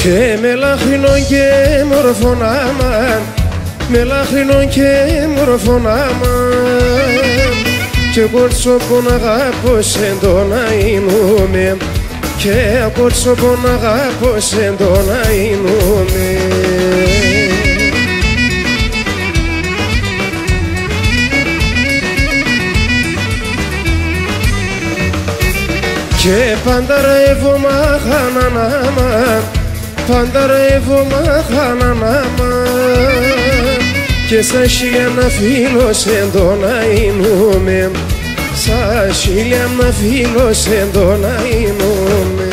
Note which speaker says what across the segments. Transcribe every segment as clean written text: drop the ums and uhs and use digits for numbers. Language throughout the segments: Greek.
Speaker 1: Και με λαχρινό και μορφόν αμάν, με λαχρινό και μορφόν αμάν, και κόρτσο πον αγάπω σεν τον αείνουμε, και κόρτσο πον αγάπω σεν τον αείνουμε. Και πάντα ρεύω μαχανανάμα, πάντα ρεύω μαχανανάμα, και σαν χίλια να φίλος εν τον αείνουμε, σαν χίλια να φίλος εν τον αείνουμε.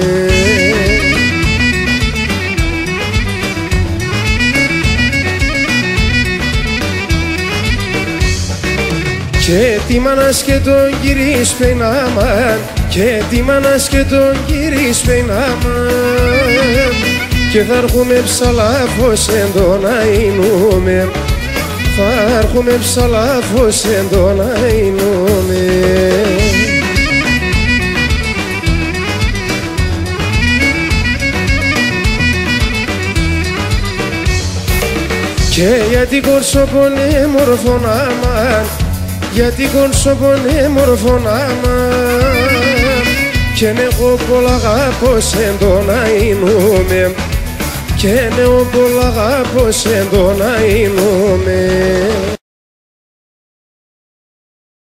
Speaker 1: Και τη μάνας και τον κύρις πεινάμαν, και τη μάνας και τον κύρις πεινάμαν, και θα έρχομαι ψαλάφος εν τον αείνουμε, θα έρχομαι ψαλάφος εν τον αείνουμε. Και γιατί κορσόπον μορφόν αμάν, γιατί κορσόπον μορφόν αμάν, και έχω πολλά αγάπω εν τον αείνουμε, και έχω πολλά αγάπω εν τον αείνουμε.